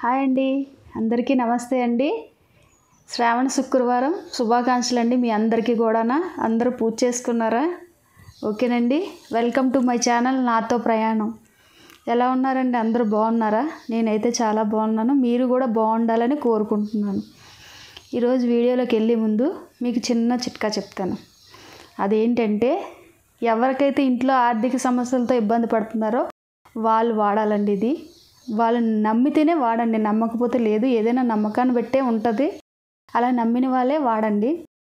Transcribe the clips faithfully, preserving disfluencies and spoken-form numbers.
Hi అండి, అందరికీ నమస్తే అండి. శ్రావణ శుక్రవారం శుభాకాంక్షలు అండి మీ అందరికీ కూడానా. అందరూ పూజ చేసుకున్నారా? ఓకేనండి. వెల్కమ్ టు మై ఛానల్ నాతో ప్రయాణం. ఎలా ఉన్నారండి? అందరూ బాగున్నారా? నేనైతే చాలా బాగున్నాను. మీరు కూడా బాగుండాలని కోరుకుంటున్నాను. ఈరోజు వీడియోలోకి వెళ్ళే ముందు మీకు చిన్న చిట్కా చెప్తాను. అదేంటంటే, ఎవరికైతే ఇంట్లో ఆర్థిక సమస్యలతో ఇబ్బంది పడుతున్నారో వాళ్ళు వాడాలండి. ఇది వాళ్ళు నమ్మితేనే వాడండి, నమ్మకపోతే లేదు. ఏదైనా నమ్మకాన్ని బట్టే ఉంటుంది. అలా నమ్మిన వాళ్ళే వాడండి.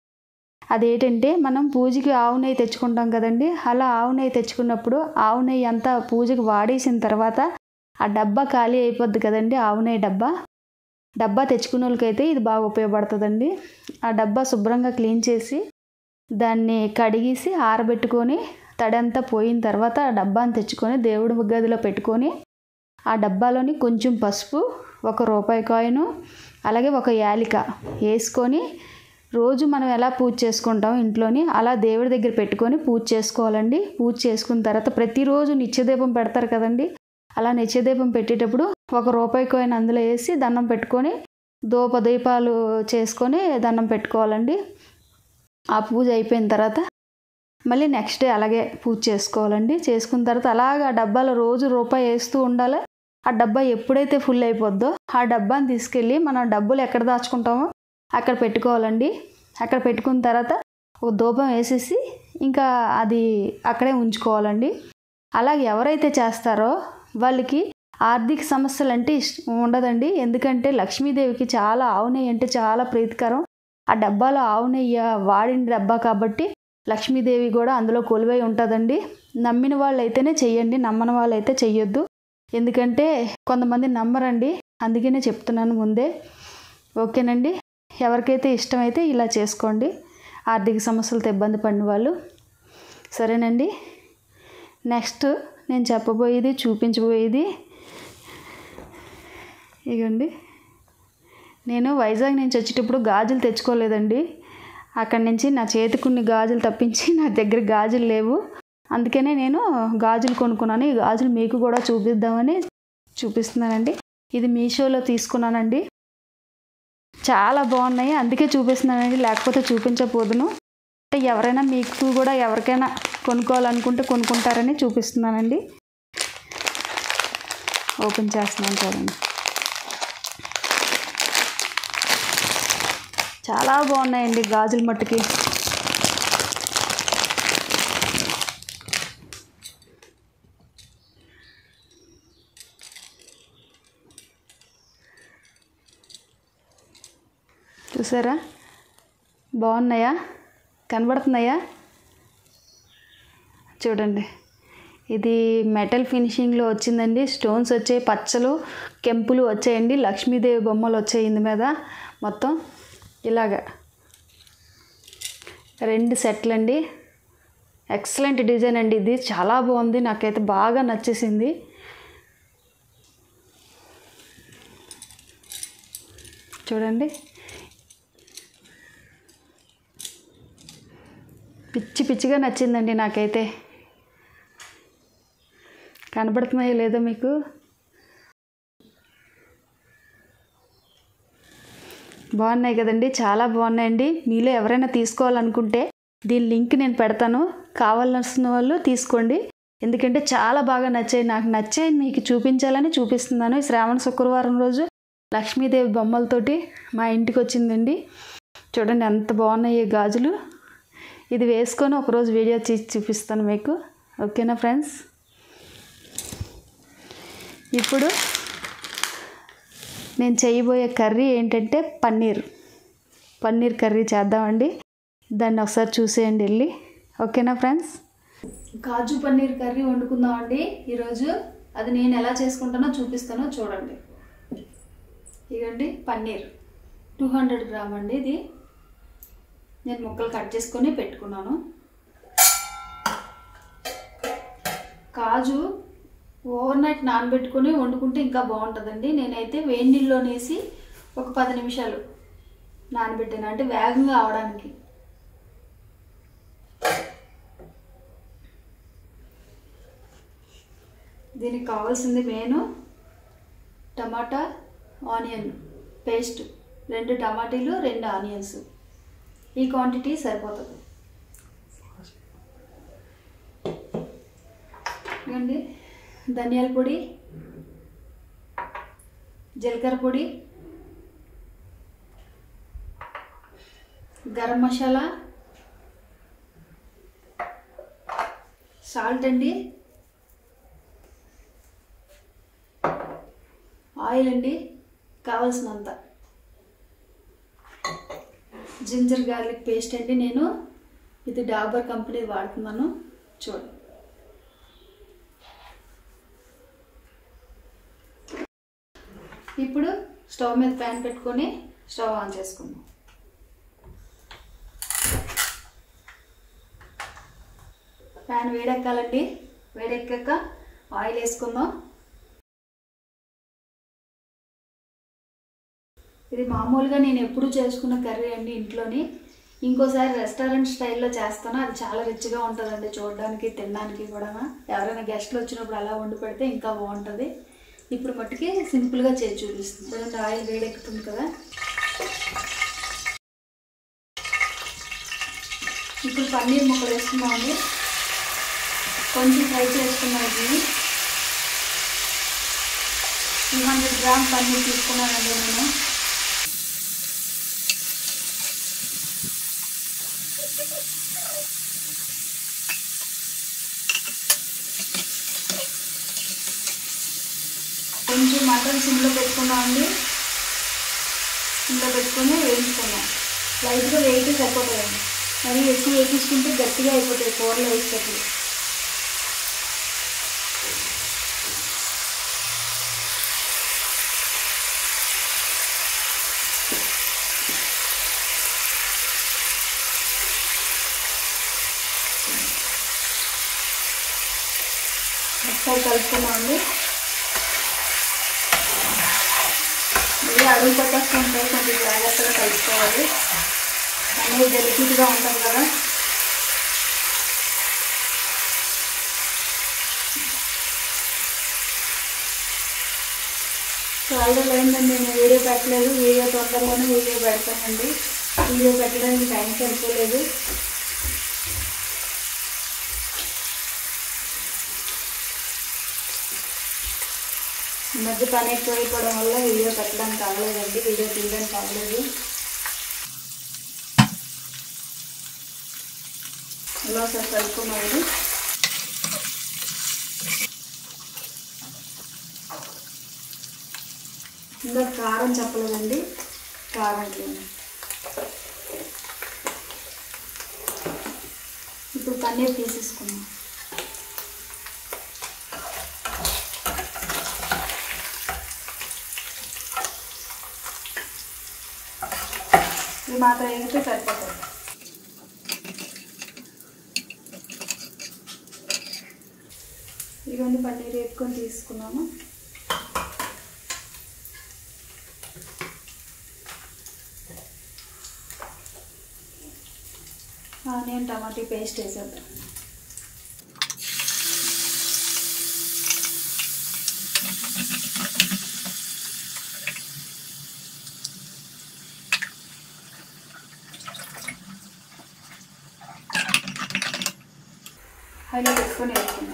అదేంటంటే, మనం పూజకి ఆవు నెయ్యి తెచ్చుకుంటాం కదండి. అలా ఆవు నెయ్యి తెచ్చుకున్నప్పుడు ఆవు నెయ్యి అంతా పూజకి వాడేసిన తర్వాత ఆ డబ్బా ఖాళీ అయిపోద్ది కదండి. ఆవు నెయ్యి డబ్బా డబ్బా తెచ్చుకున్న వాళ్ళకైతే ఇది బాగా ఉపయోగపడుతుందండి. ఆ డబ్బా శుభ్రంగా క్లీన్ చేసి దాన్ని కడిగేసి ఆరబెట్టుకొని తడంతా పోయిన తర్వాత ఆ డబ్బాని తెచ్చుకొని దేవుడి గదిలో పెట్టుకొని ఆ డబ్బాలోని కొంచెం పసుపు, ఒక రూపాయి కాయిను, అలాగే ఒక యాలిక వేసుకొని రోజు మనం ఎలా పూజ చేసుకుంటాం ఇంట్లోని అలా దేవుడి దగ్గర పెట్టుకొని పూజ చేసుకోవాలండి. పూజ చేసుకున్న తర్వాత ప్రతిరోజు నిత్యదీపం పెడతారు కదండి. అలా నిత్యదీపం పెట్టేటప్పుడు ఒక రూపాయి కాయిన్ అందులో వేసి దండం పెట్టుకొని ధూప దీపాలు చేసుకొని దండం పెట్టుకోవాలండి. ఆ పూజ అయిపోయిన తర్వాత మళ్ళీ నెక్స్ట్ డే అలాగే పూజ చేసుకోవాలండి. చేసుకున్న తర్వాత అలాగా ఆ డబ్బాలో రోజు రూపాయి వేస్తూ ఉండాలి. ఆ డబ్బా ఎప్పుడైతే ఫుల్ అయిపోద్దో ఆ డబ్బాని తీసుకెళ్ళి మనం డబ్బులు ఎక్కడ దాచుకుంటామో అక్కడ పెట్టుకోవాలండి. అక్కడ పెట్టుకున్న తర్వాత ఒక ధూపం వేసేసి ఇంకా అది అక్కడే ఉంచుకోవాలండి. అలాగే ఎవరైతే చేస్తారో వాళ్ళకి ఆర్థిక సమస్యలు అంటే ఇష్టం ఉండదండి. ఎందుకంటే లక్ష్మీదేవికి చాలా ఆవు నెయ్యి అంటే చాలా ప్రీతికరం. ఆ డబ్బాలో ఆవు నెయ్యి వాడిన డబ్బా కాబట్టి లక్ష్మీదేవి కూడా అందులో కొలువై ఉంటుందండి. నమ్మిన వాళ్ళు అయితేనే చెయ్యండి, నమ్మని వాళ్ళు అయితే చెయ్యొద్దు. ఎందుకంటే కొంతమంది నమ్మరండి, అందుకనే చెప్తున్నాను ముందే. ఓకేనండి. ఎవరికైతే ఇష్టమైతే ఇలా చేసుకోండి, ఆర్థిక సమస్యలతో ఇబ్బంది పడిన వాళ్ళు. సరేనండి. నెక్స్ట్ నేను చెప్పబోయేది చూపించబోయేది ఇగండి. నేను వైజాగ్ నుంచి వచ్చేటప్పుడు గాజులు తెచ్చుకోలేదండి. అక్కడి నుంచి నా చేతికి కొన్ని గాజులు తప్పించి నా దగ్గర గాజులు లేవు. అందుకనే నేను గాజులు కొనుక్కున్నాను. ఈ గాజులు మీకు కూడా చూపిద్దామని చూపిస్తున్నానండి. ఇది మీషోలో తీసుకున్నానండి. చాలా బాగున్నాయి, అందుకే చూపిస్తున్నానండి, లేకపోతే చూపించకపోదును. ఎవరైనా మీకు కూడా ఎవరికైనా కొనుక్కోవాలనుకుంటే కొనుక్కుంటారని చూపిస్తున్నానండి. ఓపెన్ చేస్తున్నాను చూడండి. చాలా బాగున్నాయండి గాజుల మట్టుకి. చూసారా? బాగున్నాయా? కనబడుతున్నాయా? చూడండి. ఇది మెటల్ ఫినిషింగ్లో వచ్చిందండి. స్టోన్స్ వచ్చాయి, పచ్చలు కెంపులు వచ్చాయండి, లక్ష్మీదేవి బొమ్మలు వచ్చాయి ఇందు మీద. మొత్తం ఇలాగా రెండు సెట్లు అండి. ఎక్సలెంట్ డిజైన్ అండి. ఇది చాలా బాగుంది, నాకైతే బాగా నచ్చేసింది. చూడండి, పిచ్చి పిచ్చిగా నచ్చిందండి నాకైతే. కనబడుతున్నాయో లేదో మీకు? బాగున్నాయి కదండి, చాలా బాగున్నాయండి. మీలో ఎవరైనా తీసుకోవాలనుకుంటే దీని లింక్ నేను పెడతాను, కావాల్సిన వాళ్ళు తీసుకోండి. ఎందుకంటే చాలా బాగా నచ్చాయి, నాకు నచ్చాయి, మీకు చూపించాలని చూపిస్తున్నాను. ఈ శ్రావణ శుక్రవారం రోజు లక్ష్మీదేవి బొమ్మలతోటి మా ఇంటికి వచ్చిందండి. చూడండి ఎంత బాగున్నాయి గాజులు. ఇది వేసుకొని ఒకరోజు వీడియో తీసి చూపిస్తాను మీకు. ఓకేనా ఫ్రెండ్స్? ఇప్పుడు నేను చేయబోయే కర్రీ ఏంటంటే పన్నీర్ పన్నీర్ కర్రీ చేద్దామండి. దాన్ని ఒకసారి చూసేయండి వెళ్ళి. ఓకేనా ఫ్రెండ్స్? కాజు పన్నీర్ కర్రీ వండుకుందామండి ఈరోజు. అది నేను ఎలా చేసుకుంటానో చూపిస్తానో చూడండి. ఇదండి పన్నీర్ టూ హండ్రెడ్ గ్రామ్ అండి. ఇది నేను ముక్కలు కట్ చేసుకొని పెట్టుకున్నాను. కాజు ఓవర్ నైట్ నానబెట్టుకొని వండుకుంటే ఇంకా బాగుంటుందండి. నేనైతే వేడి నీళ్ళలో వేసి ఒక పది నిమిషాలు నానబెట్టాను, అంటే వేగంగా అవడానికి. దీనికి కావాల్సింది మెయిన్ టమాటా, ఆనియన్ పేస్ట్, రెండు టమాటీలు, రెండు ఆనియన్స్. ఈ క్వాంటిటీ సరిపోతుంది. ఇవ్వండి ధనియాల పొడి, జీలకర్ర పొడి, గరం మసాలా, సాల్ట్ అండి, ఆయిల్ అండి కావాల్సినంత, జింజర్ గార్లిక్ పేస్ట్ అండి. నేను ఇది డాబర్ కంపెనీ వాడుతున్నాను చూడండి. ఇప్పుడు స్టవ్ మీద ప్యాన్ పెట్టుకొని స్టవ్ ఆన్ చేసుకుందాం. ప్యాన్ వేడెక్కాలండి. వేడెక్కాక ఆయిల్ వేసుకుందాం. ఇది మామూలుగా నేను ఎప్పుడు చేసుకున్న కర్రీ అండి ఇంట్లోని. ఇంకోసారి రెస్టారెంట్ స్టైల్లో చేస్తాను, అది చాలా రిచ్గా ఉంటుందండి చూడడానికి, తినడానికి కూడా. ఎవరైనా గెస్ట్లు వచ్చినప్పుడు అలా వండి పెడితే ఇంకా బాగుంటుంది. ఇప్పుడు మట్టుకి సింపుల్గా చేసి చూపిస్తుంది. చూడండి ఆయిల్ వేడెక్కుతుంది కదా. ఇప్పుడు పన్నీర్ ముక్కలు వేసుకున్నామండి. కొంచెం ఫ్రై చేసుకున్నాం. ఇది టూ హండ్రెడ్ గ్రామ్ పన్నీర్ తీసుకున్నానండి నేను. కొంచెం మటన్ సిమ్లో పెట్టుకున్నామండి. సిమ్లో పెట్టుకొని వేయించుకున్నాం. లైట్గా వేయితే సరిపోతాయండి. మరి ఎక్కువ వేయించుకుంటే గట్టిగా అయిపోతాయి కూరలో వేసేటప్పుడు. ఒకసారి కలుపుకున్నామండి. ఇది అడుగు పట్టేస్తూ ఉంటాయి, కొంచెం జాగ్రత్తగా కలుపుకోవాలి. అనేది డెలికేట్గా ఉంటుంది కదా. చాలా అయిందండి నేను వీడియో పెట్టలేదు. వీడియో తొందరలోనే వీడియో పెడతానండి. వీడియో పెట్టడానికి టైం సరిపోలేదు. ఈ మధ్య పని ఎక్కువ అయిపోవడం వల్ల వీడియో పెట్టడానికి అవ్వలేదండి, వీడియో తీయడానికి అవ్వలేదు. ఇలా సార్ కలుపుకున్నాడు. ఇంకా కారం చెప్పలేదండి, కారం లేదు. ఇప్పుడు పన్నీర్ తీసేసుకున్నాం. ఇది మాత్రం వేగితే సరిపోతుంది. ఇవన్నీ పన్నీర్ వేసుకొని తీసుకున్నాము. ఆనియన్ టమాటా పేస్ట్ వేసేద్దాం. హైలో పెట్టుకొని వేసుకున్నాం.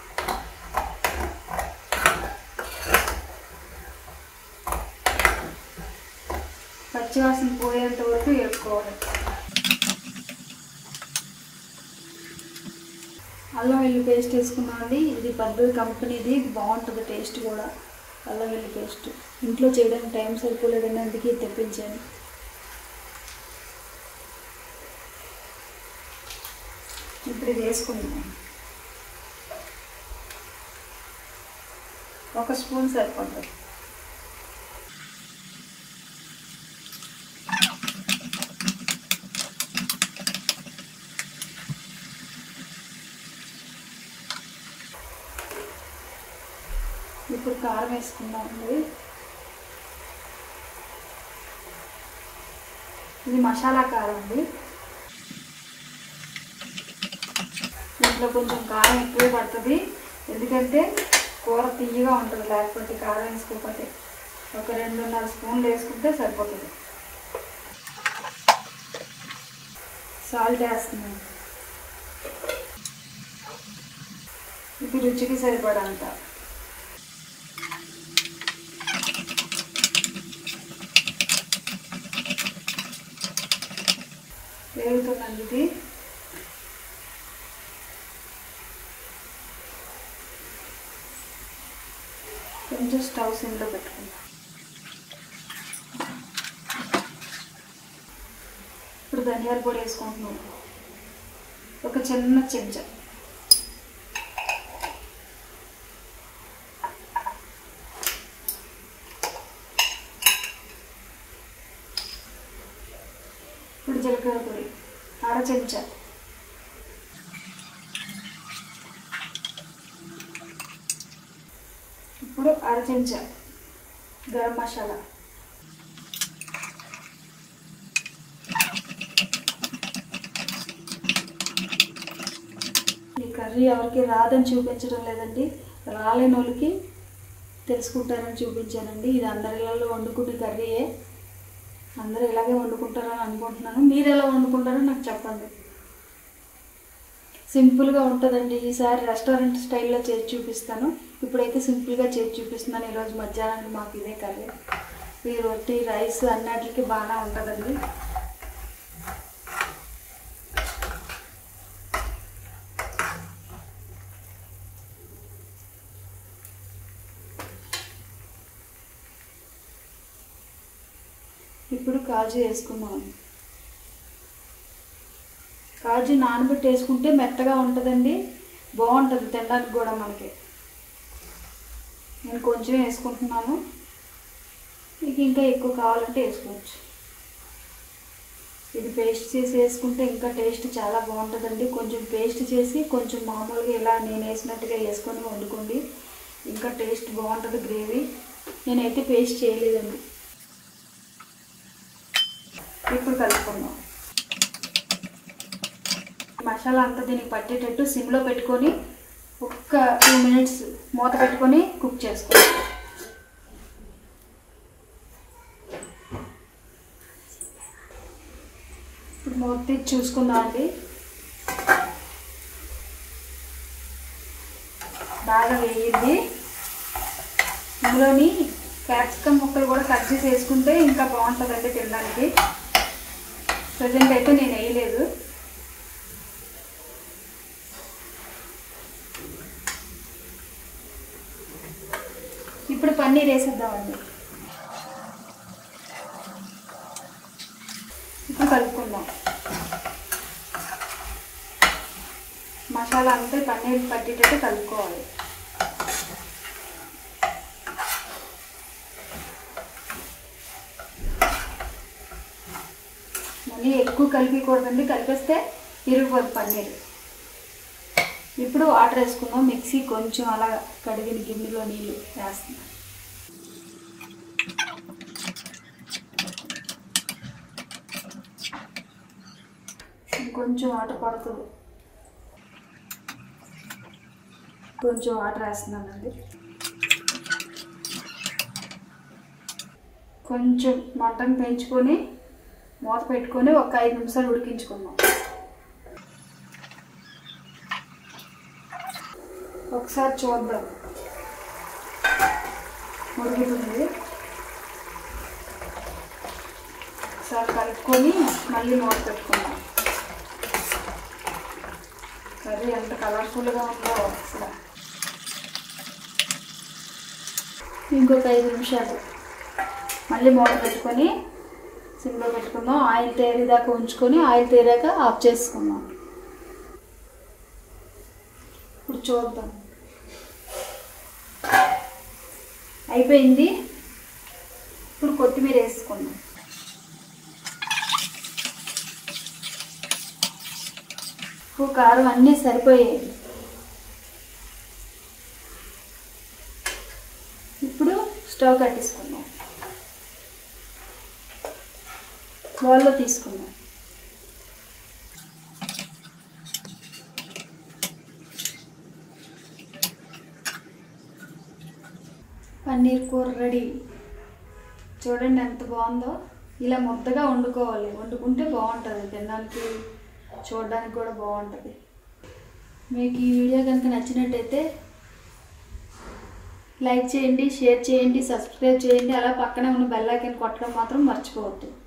పచ్చివాసన పోయేంత వరకు వేసుకోవాలి. అల్లం వెల్లుల్లి పేస్ట్ వేసుకున్నామండి. ఇది పద్ధతి కంపెనీది, బాగుంటుంది టేస్ట్ కూడా. అల్లం వెల్లుల్లి పేస్ట్ ఇంట్లో చేయడానికి టైం సరిపోలేదండి, అందుకే తెప్పించాను. ఇప్పుడు ఇది వేసుకుందాం. ఒక స్పూన్ సరిపోతుంది. ఇప్పుడు కారం వేసుకుందామండి. ఇది మసాలా కారం అండి. దీంట్లో కొంచెం కారం ఎక్కువే పడుతుంది, ఎందుకంటే కూర తీయగా ఉంటుంది లేకపోతే కారం వేసుకోకపోతే. ఒక రెండున్నర స్పూన్లు వేసుకుంటే సరిపోతుంది. సాల్ట్ వేస్తున్నాను. ఇది రుచికి సరిపడంత. వేగుతుందండి ఇది. కొంచెం స్టవ్ సిమ్లో పెట్టుకుందాం. ఇప్పుడు ధనియాల పొడి వేసుకుంటున్నాం, ఒక చిన్న చెంచా. ఇప్పుడు జీలకర్ర పొడి అర చెంచా. ఇప్పుడు అర చెంచా గరం మసాలా. ఈ కర్రీ ఎవరికి రాదని చూపించడం లేదండి, రాలేని వాళ్ళకి తెలుసుకుంటారని చూపించానండి. ఇది అందరిలో వండుకునే కర్రీయే, అందరూ ఇలాగే వండుకుంటారని అనుకుంటున్నాను. మీరు ఎలా వండుకుంటారో నాకు చెప్పండి. సింపుల్గా ఉంటుందండి. ఈసారి రెస్టారెంట్ స్టైల్లో చేసి చూపిస్తాను. ఇప్పుడైతే సింపుల్గా చేసి చూపిస్తున్నాను. ఈరోజు మధ్యాహ్నానికి మాకు ఇదే కర్రీ. ఈ రొట్టి రైస్ అన్నిటికి బాగా ఉంటుందండి. ఇప్పుడు కాజు వేసుకున్నాం. కాజు నానబెట్టి వేసుకుంటే మెత్తగా ఉంటుందండి, బాగుంటుంది తినడానికి కూడా మనకి. నేను కొంచెం వేసుకుంటున్నాను, మీకు ఇంకా ఎక్కువ కావాలంటే వేసుకోవచ్చు. ఇది పేస్ట్ చేసి వేసుకుంటే ఇంకా టేస్ట్ చాలా బాగుంటుందండి. కొంచెం పేస్ట్ చేసి కొంచెం మామూలుగా ఇలా నేను వేసినట్టుగా వేసుకొని వండుకోండి, ఇంకా టేస్ట్ బాగుంటుంది గ్రేవీ. నేనైతే పేస్ట్ చేయలేదండి. ఇప్పుడు కలుపుకుందాం. మసాలా అంతా దీనికి పట్టేటట్టు సిమ్లో పెట్టుకొని ఒక్క టూ మినిట్స్ మూత పెట్టుకొని కుక్ చేసుకోండి. ఇప్పుడు మూత తీసి చూసుకుందాం అండి. బాగా వేయింది. ఇందులోని క్యాప్సికమ్ ముక్కలు కూడా కట్ చేసి వేసుకుంటే ఇంకా బాగుంటుందండి తినడానికి. ప్రజెంట్ అయితే నేను వేయలేదు. ఇప్పుడు పన్నీర్ వేసేద్దామండి. ఇప్పుడు కలుపుకుందాం. మసాలా అంతా పన్నీర్ పట్టేటట్టు కలుపుకోవాలి. మళ్ళీ ఎక్కువ కలిపకూడదండి, కలిపేస్తే ఇరిగిపోదు పన్నీర్. ఇప్పుడు వాటర్ వేసుకుందాం. మిక్సీ కొంచెం అలా కడిగిన గిన్నెలో నీళ్ళు వేస్తున్నాం. కొంచెం వాటర్ పడుతుంది, కొంచెం వాటర్ వేస్తున్నానండి. కొంచెం మటన్ పెంచుకొని మూత పెట్టుకొని ఒక ఐదు నిమిషాలు ఉడికించుకుందాం. ఒకసారి చూద్దాం, ఉడుకుతుంది. ఒకసారి కలుపుకొని మళ్ళీ మూత పెట్టుకుందాం. కర్రీ ఎంత కలర్ఫుల్గా ఉందో అసలు. ఇంకొక ఐదు నిమిషాలు మళ్ళీ మూత పెట్టుకొని సిమ్లో పెట్టుకుందాం. ఆయిల్ తేరేదాకా ఉంచుకొని ఆయిల్ తేరాక ఆఫ్ చేసుకుందాం. ఇప్పుడు చూద్దాం, అయిపోయింది. ఇప్పుడు కొత్తిమీర వేసుకుందాం. ఉప్పు కారం అన్నీ సరిపోయాయి. ఇప్పుడు స్టవ్ కట్టేసుకుందాం. బౌల్లో తీసుకుందాం. పన్నీర్ కూర రెడీ. చూడండి ఎంత బాగుందో. ఇలా ముద్దగా వండుకోవాలి, వండుకుంటే బాగుంటుంది, తినడానికి చూడడానికి కూడా బాగుంటుంది. మీకు ఈ వీడియో కనుక నచ్చినట్టయితే లైక్ చేయండి, షేర్ చేయండి, సబ్స్క్రైబ్ చేయండి. అలా పక్కనే ఉన్న బెల్ ఐకాన్ కొట్టడం మాత్రం మర్చిపోవద్దు.